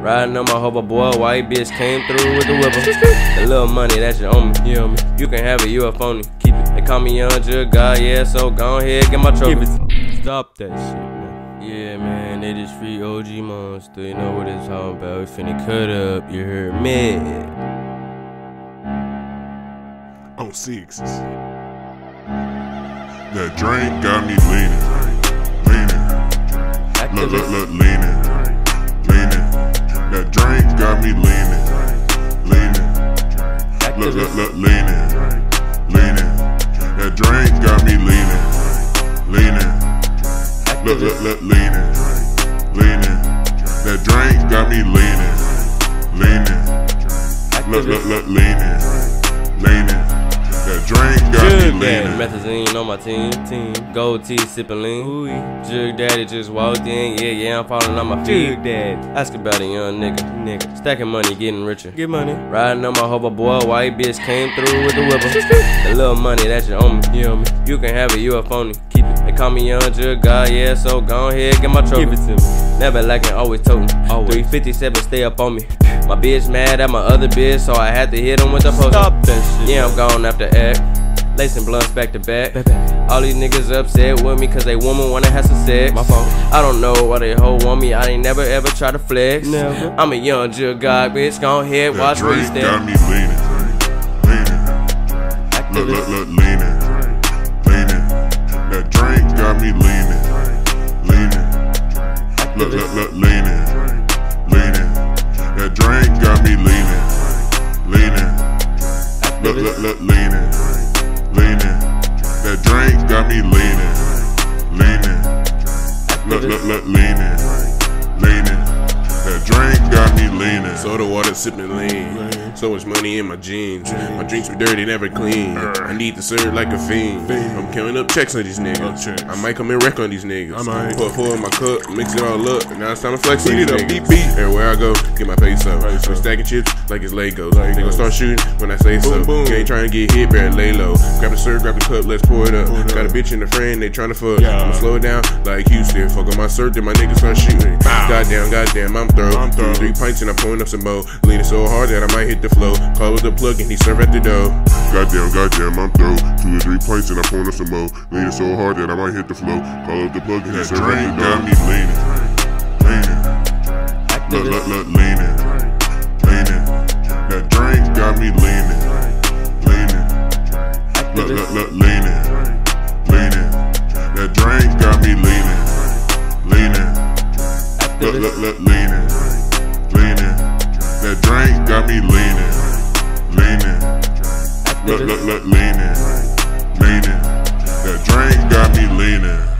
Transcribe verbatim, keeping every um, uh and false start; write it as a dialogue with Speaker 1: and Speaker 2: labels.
Speaker 1: Riding on my hover boy, white bitch came through with the whipper. The little money that you owe me, you owe me. You can have it, you a phony. Keep it. They call me Young Jug God, yeah, so go ahead, get my trophy.
Speaker 2: Stop that shit, man.
Speaker 1: Yeah, man, they just free O G Monster. You know what it's all about. We finna cut up, you heard me.
Speaker 3: On sixes. That drink got me leaning, leaning. Look, look, look, leaning, leaning. That drink got me leaning, leaning. Look, look, look, leaning, leaning. That drink got me leaning, leaning. Look, look, look, leaning, leaning. That drink got me leaning, leaning. Look, look, look, leaning, leaning. That drink got
Speaker 1: Jug
Speaker 3: me
Speaker 1: Daddy,
Speaker 3: leaning.
Speaker 1: Methazine on my team, team. Gold tea, sipping lean. Jug Daddy just walked in, yeah, yeah, I'm falling on my feet.
Speaker 2: Jug Daddy.
Speaker 1: Ask about a young nigga, nigga. Stacking money, getting richer.
Speaker 2: Get money.
Speaker 1: Riding on my hover boy, white bitch came through with the whipper. The little money that you owe me,
Speaker 2: You owe me.
Speaker 1: you can have it, you a phony. Keep it. They call me Young Jug God, yeah, so go ahead, get my trophy.
Speaker 2: Give it to me.
Speaker 1: Never lacking, always toting.
Speaker 2: Always.
Speaker 1: three fifty-seven, stay up on me. My bitch mad at my other bitch, so I had to hit him with the post.
Speaker 2: Stop that shit.
Speaker 1: Yeah, I'm gone after act. Lacing blunts back to back.
Speaker 2: Back, back.
Speaker 1: All these niggas upset with me cause they woman wanna have some sex.
Speaker 2: My fault.
Speaker 1: I don't know why they hoe want me, I ain't never ever try to flex.
Speaker 2: Never.
Speaker 1: I'm a Young Jug God, bitch, go ahead,
Speaker 3: That
Speaker 1: watch where you
Speaker 3: drink got
Speaker 1: stand.
Speaker 3: me leaning, leaning. Look, look, look, leaning, leaning. That drink got me leaning, leaning. Look, look, look, leaning, leaning. That drink got me leaning, leaning. Look, look, look, leaning, leaning. That drink got me leaning, leaning. Look, look, look, leaning, leaning. That drink got me leaning.
Speaker 4: Soda water sipping lean. So much money in my jeans. My drinks be dirty, never clean. I need to serve like a fiend. I'm counting up checks on these niggas. I might come in wreck on these niggas. Put four in my cup, mix it all up, and now it's time to flex on these niggas. Everywhere I go, get my face up. I'm stacking chips like it's Legos. They gon' start shooting when I say so. You ain't trying to get hit, better lay low. Grab the syrup, grab the cup, let's pour it up. Got a bitch and a friend, they tryna fuck. I'ma slow it down like Houston. Fuck on my syrup, then my niggas start shooting. Goddamn, goddamn, I'm throw. Two, three pints and I'm pouring up some more. Leaning so hard that I might hit the flow. Call with the plug and he serve at the door.
Speaker 3: Goddamn, goddamn, I'm through. Two or three pints and I'm pouring up some more. Leaning so hard that I might hit the flow. Call up the plug and he serve at the door. Got me leaning, leaning. Look, look, look, leaning, leaning. That drink got me leaning, leaning. Look, look, look, leaning, leaning. That drink got me leaning, leaning. Look, look, look, leaning, leaning. That drink got me leaning, leaning. Look, look, look, leaning, leaning. That drink got me leaning.